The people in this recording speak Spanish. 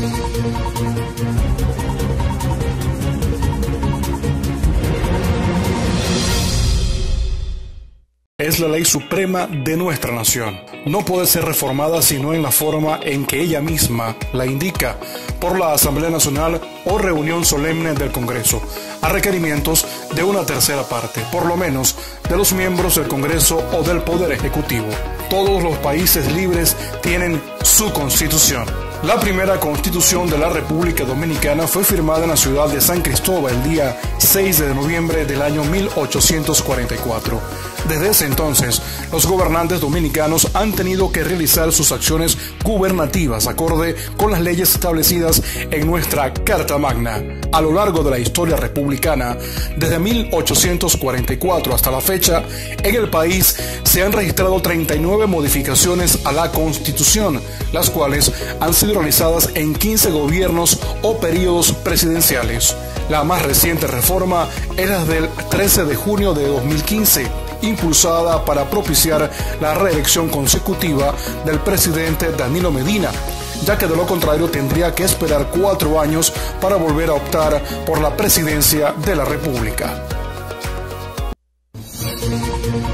Es la ley suprema de nuestra nación. No puede ser reformada sino en la forma en que ella misma la indica por la Asamblea Nacional o reunión solemne del Congreso, a requerimientos de una tercera parte, por lo menos de los miembros del Congreso o del Poder Ejecutivo. Todos los países libres tienen su constitución. La primera constitución de la República Dominicana fue firmada en la ciudad de San Cristóbal el día 6 de noviembre del año 1844. Desde ese entonces, los gobernantes dominicanos han tenido que realizar sus acciones gubernativas acorde con las leyes establecidas en nuestra Carta Magna. A lo largo de la historia republicana, desde 1844 hasta la fecha, en el país se han registrado 39 modificaciones a la Constitución, las cuales han sido realizadas en 15 gobiernos o periodos presidenciales. La más reciente reforma es la del 13 de junio de 2015, impulsada para propiciar la reelección consecutiva del presidente Danilo Medina, ya que de lo contrario tendría que esperar 4 años para volver a optar por la presidencia de la República.